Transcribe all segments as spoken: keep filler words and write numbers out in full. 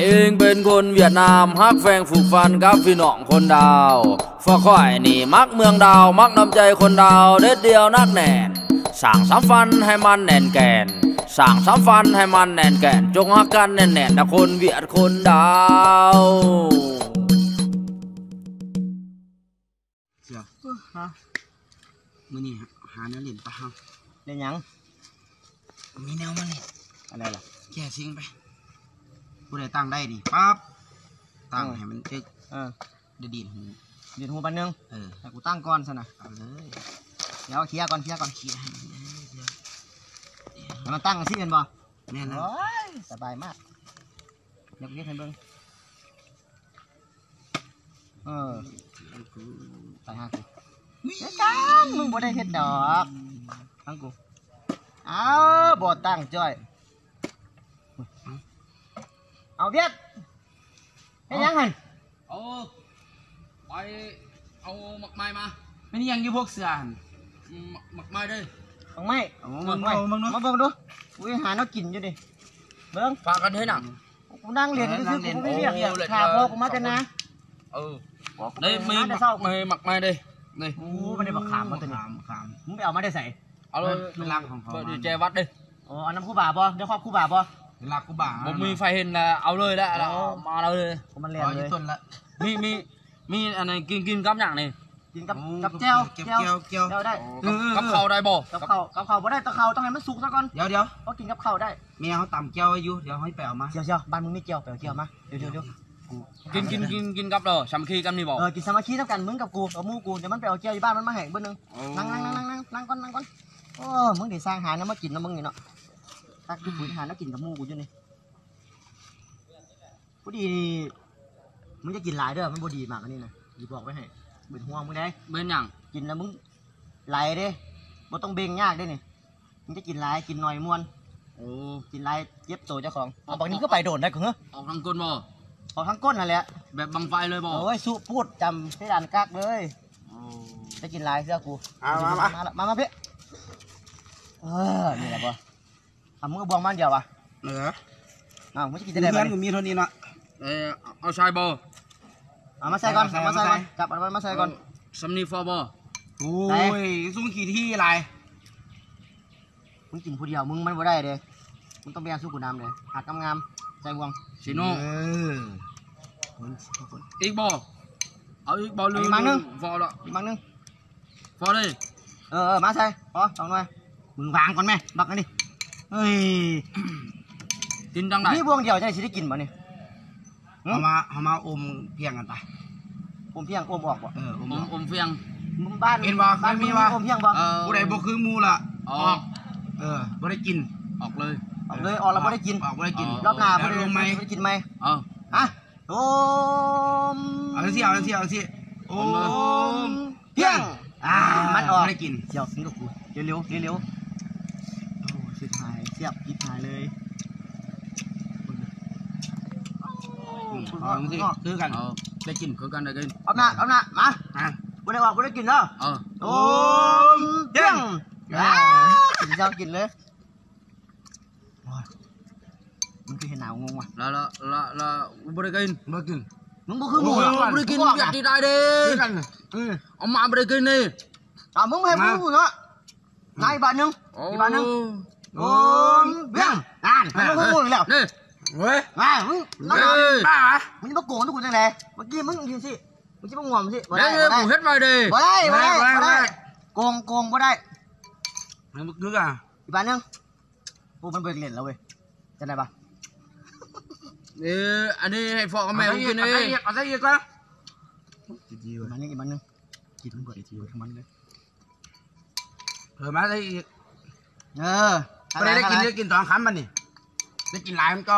เองเป็นคนเวียดนามฮักแฟงผูกฟันกับพี่น้องคนดาวฟ้าค่อยนี่มักเมืองดาวมักน้ำใจคนดาวเด็ดเดียวนักแน่นสั่งสามฟันให้มันแน่นแก่นสั่งสามฟันให้มันแน่นแก่นจงฮักกันแน่นแน่นนะคนเวียดคนดาวเสือฮะมื้อนี้หาแนวเล่นปะฮะเล่นยังมีแนวมาเล่นอะไรล่ะแก่ซิงไปผู้ใดตั้งได้ดิปั๊บตั้งให้มันตึกเออเดี๋ยวดีดหูดีดหูปันนึงเออแต่กูตั้งก่อนซะนะเอาเลยเดี๋ยวเคลียร์ก่อนเคลียร์ก่อนเคลียร์ให้มันตั้งซิกันบ่แน่นอนสบายมากเดี๋ยวกูเรียกให้เบิ่งเออไปหากูเฮ็ดกันมึงบ่ได้เฮ็ดดอกทั้งกูเอาบ่ตั้งจ้อยเอาเวียดเฮ็ดยังหั่นเอาไปเอาหมักไม้มาไม่นี่ยังอยู่พวกเสือหั่นหมักไม้ด้วยหมักไม้หมักไม้มาเบิ่งดูกูหาแนวกินอยู่ดิเบิ่งฝากกันเฮ็ดหนังกูนั่งเรียนซื่อๆกูไม่เรียกข้าพ่อกูมากันนะเออนี่มีหมักไม้หมักไม้ดินี่โอ้มันได้บักขามมาตัวนี้ขามมึงไปเอามาได้ใส่เอาเลยเป็นรังของเขาดีเจวัดดิอ๋ออันน้ำคู่บ่าบ่เดี๋ยวครอบคู่บ่าบ่รักคู่บ่าผมมีไฟเห็นแล้วเอาเลยแล้วเรามาเราเลยมันเรียนเลยต้นละมีมีมีอะไรกินกินกับอย่างนี่กินกับกับแจ่วแจ่วแจ่วได้กับข้าวได้บ่กับข้าวกับข้าวบ่ได้ตะข้าวต้องให้มันสุกซะก่อนเดี๋ยวเดี๋ยวเขากินกับข้าวได้เมียเขาตำแจ่วอายุเดี๋ยวให้ไปเอามาเจียวเจียวบ้านมึงไม่เจียวไปเอาเจียวมาเดี๋ยวเดี๋ยวเดี๋ยวกินกินกินกินกับเราสามัคคีกันนี่บอกเออกินสามัคคีทั้งกันมึงกับกูกับมูกูเดี๋ยวมันไปเอาเจียวอยู่บ้านมันมาแห่งเบิ้ลนึงนั่งนั่งนั่งนั่งนั่งก่อนนั่งก่อนโอ้มึงเดี๋ยวสร้างหาเนี่ยมากินนะมึงนี่เนาะตักกินปุ๋ยหาแล้วกินกับมูกูอยู่นี่พอดีมึงจะกินหลายเด้อมันพอดีมากอันนี้นะดีบอกไว้ให้เบิ่งห่วงมึงได้เบิ่งอย่างกินแล้วมึงไหลเด้บ่ต้องเบ่งยากได้นี่มึงจะกินหลายกินหน่อยม้วนโอ้กินหลายเจ็บตัวเจ้าของเอาบางนี้ก็ไปโดนได้เหรอออกทางก้นบ่ออกทางก้นนั่นแหละแบบบังไฟเลยบ่โอ้ยสู้พูดจำให้ด่านกักเลยจะกินลายเสื้อกูมามามามามาพี่เออนี่แหละป่ะทำมือบวงมันเดียวป่ะเหนืออ้าวไม่ใช่กินได้ไหมเพื่อนกูมีเท่านี้เนาะเออเอาชายบ่เอามาใส่ก่อนเอามาใส่ก่อนจับเอามาใส่ก่อนซัมนีฟอร์บ่โอ้ยซุ้มขี่ที่อะไรมึงกินผู้เดียวมึงมันบ่ได้เด้มึงต้องไปเอาสู้กูน้ำเลยหักงามๆใส่บวงชิโน่อีกบ่เอาอีกบ่ลืมอีกมังนึงฟอร์ละอีกมังนึงฟอร์เลยเออมาใส่พอสองหน่วยมึงวางก่อนไหมบักกันดิเฮ้ยกินจังไหนนี่บวงเดียวจะได้สิได้กินบ่เนี่ยเอามาเอามาอมเพียงกันไปอมเพียงอมออกบ่เอออมอมเพียงมึงบ้านเห็นบ่ไม่มีบ่อมเพียงบ่ผู้ใดบ่คือมูล่ะออกเออบ่ได้กินออกเลยออกเลยออกแล้วบ่ได้กินออกบ่ได้กินรอบหน้าบ่ได้ลงไหมบ่ได้กินไหมเออฮะโอมเอาสิเอาสิเอาสิโอมเพียงอ่ามันออกได้กินเจียวสิงกับกูเร็วเร็วเร็วโอ้สุดท้ายเสียบกินหายเลยเอาสิคือกันได้กินคือกันได้กินเอาหน้าเอาหน้ามาบ่ได้ออกบ่ได้กินเนาะเออโอมเพียงกินเจ้ากินเลยมึงคือเห็นหนาวงงว่ะแล้วแล้วแล้วแล้วบริกินบริกินมึงก็คือหมูบริกินอยากที่ได้ดิเอามาบริกินนี่อ่ะมึงให้มึงเนาะนายบ้านนึงอีบ้านนึงโอ้ยเบี้ยงอ่านมึงก็มึงแล้วนี่เว้ยอ่ะมึงนั่งบ้ามึงจะมาโกงทุกคนยังไงเมื่อกี้มึงยินสิมึงจะมาง่วงสิบ่ได้บ่ได้เฮ็ดไปดิบ่ได้บ่ได้บ่ได้โกงโกงบ่ได้มึงนึกอ่ะอีบ้านนึงกูมันเบิกเล่นแล้วเว้ยจะไหนบ้าเอออันนี้ให้ฟอกกับแม่ผมกินเองเอาใส่อีกละดีๆมันนี่อีกมันนึงกินมันเบิดดีๆทั้งมันเลยเออมาใส่อีกเออไม่ได้กินได้กินตอนค้ำมันนี่ได้กินหลายมันก็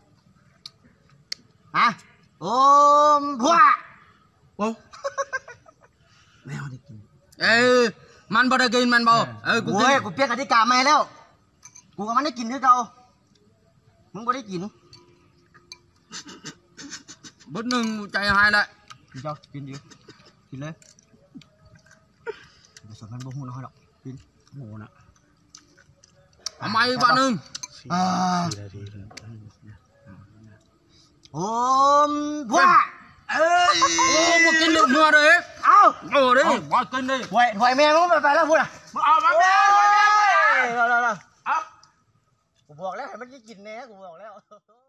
ฮะโอ้มพัวโอ้แมวได้กินเออมันบ่ได้กินมันบ่เออกูเฮ้ยกูเปลี่ยนกติกาใหม่แล้วกูกับมันได้กินด้วยเก่ามึงบ่ได้กินบดหนึ่งใจหายเลยกินเจ้ากินดิกินเลยเดี๋ยวสอนมันบ่หูน้อยดอกกินโง่นะทำไมบ้านหนึ่งอ่าโผมว่าเอ้ยโอ้มากินหนึ่งมือเลยเอ้าโอ้ดิมากินดิไหวไหวแม่มึงไปไปแล้วพูดอ่ะมึงเอามาแม่ไหวแม่เอาเอาเอากูบอกแล้วให้มันกินแน่กูบอกแล้ว